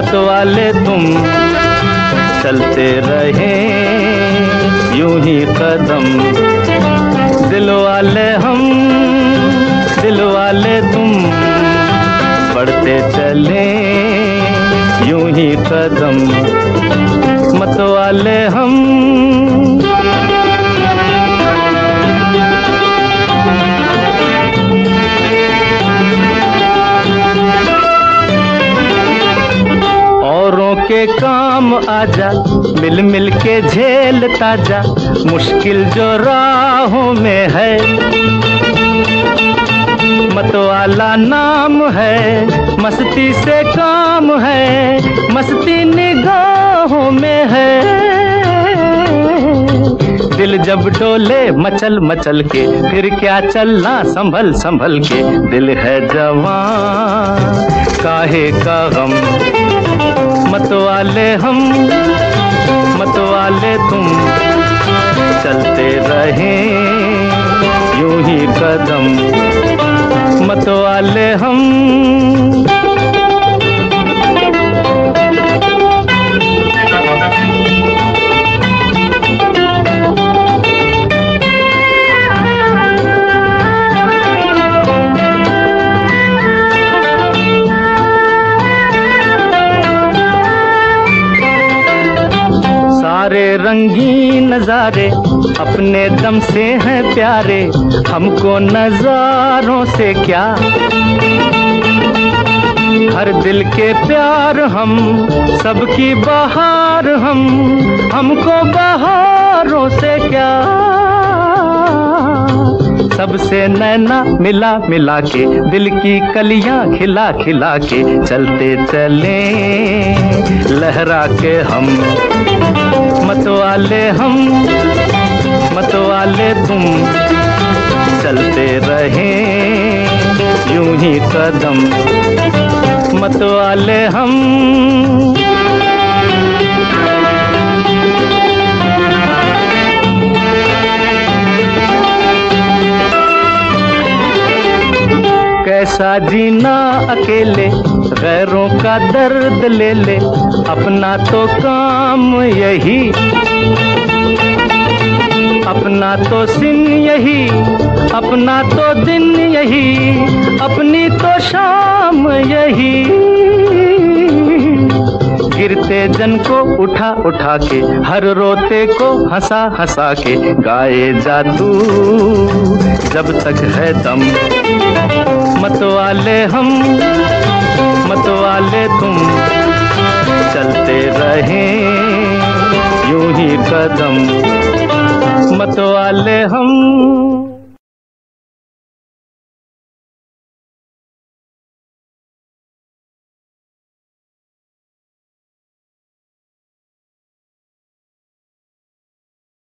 मत वाले तुम चलते रहे यूं ही कदम, दिल वाले हम दिल वाले तुम बढ़ते चले यूं ही कदम, मत वाले हम। औरों के काम आजा, मिल मिल के झेलता जा, मुश्किल जो राहों में है मत वाला नाम है, मस्ती से काम है, मस्ती निगाहों में है। दिल जब डोले मचल मचल के, फिर क्या चलना संभल संभल के, दिल है जवान काहे का गम, मत वाले हम मत वाले तुम चलते रहे यूं ही कदम, मत वाले हम। सारे रंगीन नजारे अपने दम से हैं प्यारे, हमको नजारों से क्या, हर दिल के प्यार हम सबकी बहार हम, हमको बहारों से क्या। सबसे नैना मिला मिला के, दिल की कलियां खिला खिला के, चलते चले लहरा के हम, मत वाले हम मत वाले तुम चलते रहे यूं ही कदम, मत वाले हम। कैसा जीना अकेले, गैरों का दर्द ले ले, अपना तो काम यही, अपना तो सिन यही, अपना तो दिन यही, अपनी तो शाम यही। गिरते जन को उठा उठा के, हर रोते को हंसा हंसा के, गाए जा तू जब तक है दम, मत वाले हम मत वाले तुम चलते रहे यूं ही कदम, मत वाले हम।